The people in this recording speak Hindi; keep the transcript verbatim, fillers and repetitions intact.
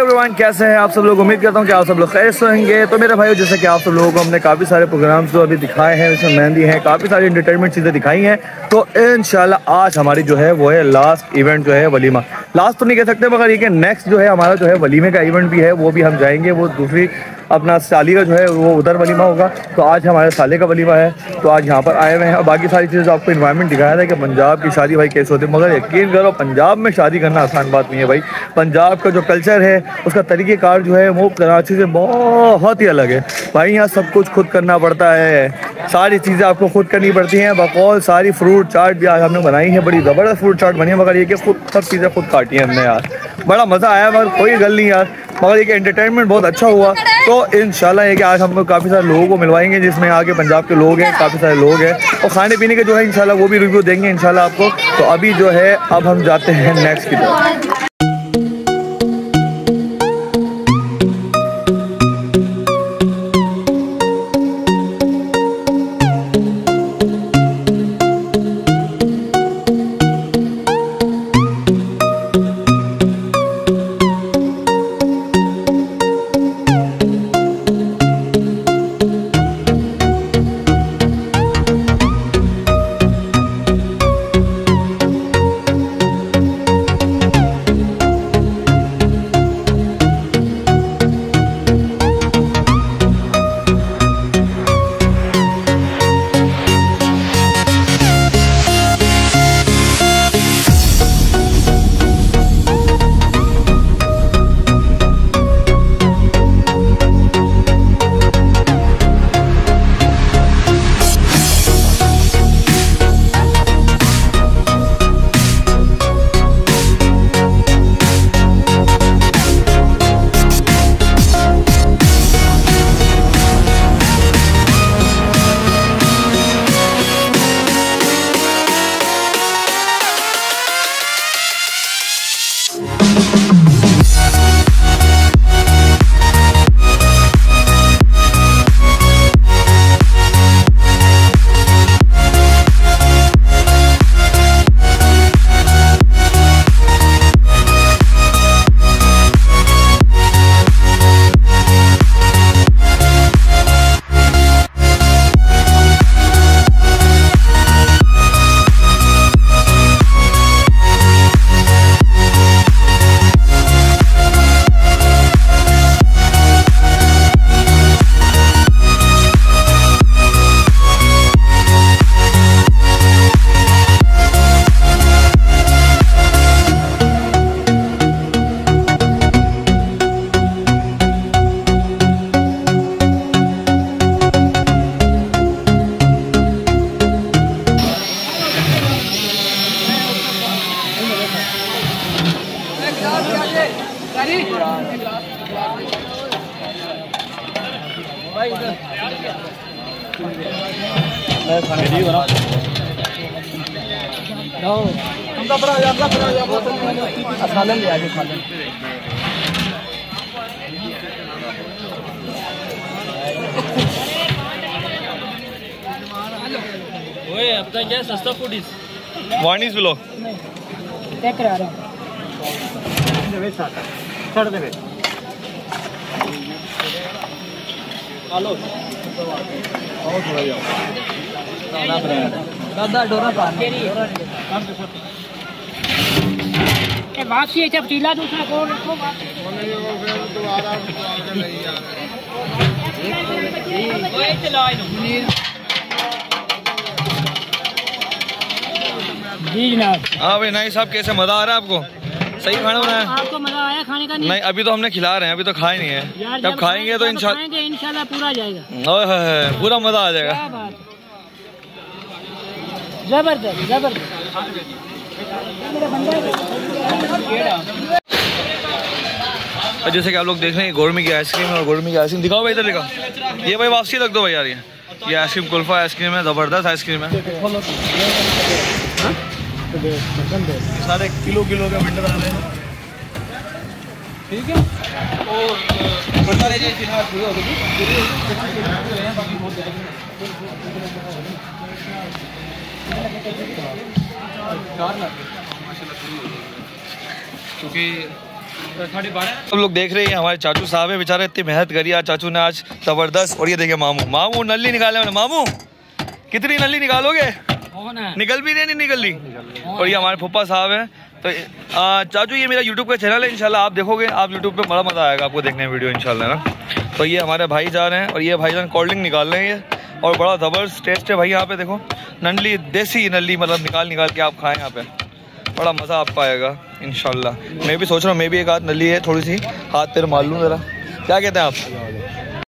एवरीवन, कैसे हैं आप सब लोग। उम्मीद करता हूँ कि आप सब लोग खैर से होंगे। तो मेरे भाइयों, जैसे कि आप सब लोगों को हमने काफ़ी सारे प्रोग्राम्स जो अभी दिखाए हैं, उसमें मेहंदी है, काफ़ी सारी एंटरटेनमेंट चीज़ें दिखाई हैं। तो इंशाल्लाह आज हमारी जो है वो है लास्ट इवेंट जो है वलीमा। लास्ट तो नहीं कह सकते, मगर ये कि नेक्स्ट जो है हमारा जो है वलीमे का इवेंट भी है, वो भी हम जाएंगे। वो दूसरी अपना साली का जो है वो उधर वलीमा होगा। तो आज हमारे साले का वलीमा है, तो आज यहाँ पर आए हुए हैं। और बाकी सारी चीज़ें आपको इन्वायरमेंट दिखाया था कि पंजाब की शादी भाई कैसे होती है। मगर यकीन करो, पंजाब में शादी करना आसान बात नहीं है भाई। पंजाब का जो कल्चर है, उसका तरीक़ेकार जो है वो कराची से बहुत ही अलग है भाई। यहाँ सब कुछ खुद करना पड़ता है, सारी चीज़ें आपको खुद करनी पड़ती हैं। बकौल सारी फ्रूट चाट भी आज हमने बनाई है, बड़ी ज़बरदस्त फ्रूट चाट बनी है। मगर ये कि खुद सब चीज़ें खुद काटी हैं हमने यार, बड़ा मज़ा आया। मगर कोई गल नहीं यार, मगर ये कि एंटरटेनमेंट बहुत अच्छा हुआ। तो इंशाल्लाह ये कि आज हम लोग काफ़ी सारे लोगों को मिलवाएंगे, जिसमें आगे पंजाब के लोग हैं, काफ़ी सारे लोग हैं। और खाने पीने के जो है इंशाल्लाह वो भी रिव्यू देंगे इंशाल्लाह आपको। तो अभी जो है अब हम जाते हैं नेक्स्ट की तरफ। सालन ले आगे सालन। ओए अब तक क्या सस्ता फूड इस वार्निस ब्लॉग चेक करा रहा हूं। दे बेटा छोड़ दे बेटा हेलो बहुत बढ़िया दादा ब्रांड दादा डोरा पान ए वासी है चपटीला दूसरा कौन रखो दोबारा नहीं यार ओए चलो इन जी जनाब। हाँ भाई नाई साहब, कैसे मजा आ रहा है आपको? सही खाना बनाया? आपको मजा आया खाने का? नहीं, नहीं अभी तो हमने खिला रहे हैं, अभी तो खाए नहीं है। जब खाएंगे तो इंशाल्लाह इंशाल्लाह पूरा जाएगा। ओए पूरा मजा आ जाएगा। क्या बात, जबरदस्त जबरदस्त। और जैसे कि आप लोग देख रहे हैं गोरमी की आइसक्रीम है, और गोरमी की आइसक्रीम दिखाओ भाई, इधर दिखाओ। ये भाई वापसी रख दो भाई यार। ये ये आइसक्रीम कुल्फा आइसक्रीम है, जबरदस्त आइसक्रीम है। सारे किलो किलो का बंडल आ रहे हैं, ठीक है। क्योंकि सब लोग देख रहे हैं हमारे चाचू साहब है, बेचारे इतनी मेहनत करी आज चाचू ने आज जबरदस्त। और ये देखिए मामू मामू नली निकाले मामू, कितनी नली निकालोगे? निकल भी नहीं, नहीं निकल ली। और ये हमारे फूफा साहब है। तो आ, चाचू ये मेरा यूट्यूब का चैनल है, इंशाल्लाह आप देखोगे, आप यूट्यूब पे बड़ा मज़ा आएगा आपको देखने में वीडियो इंशाल्लाह ना। तो ये हमारे भाई जान हैं और ये भाईजान कोल्ड ड्रिंक निकाल रहे हैं ये, और बड़ा ज़बरदस्त टेस्ट है भाई। यहाँ पे देखो नली देसी नली मतलब निकाल निकाल के आप खाएं, यहाँ पे बड़ा मज़ा आपको आएगा इंशाल्लाह। मैं भी सोच रहा हूँ मैं भी एक आध नली है थोड़ी सी हाथ पैर मार लूँ ज़रा, क्या कहते हैं आप?